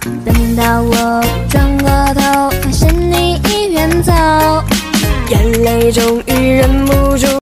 等到我转过头，发现你已远走，眼泪终于忍不住。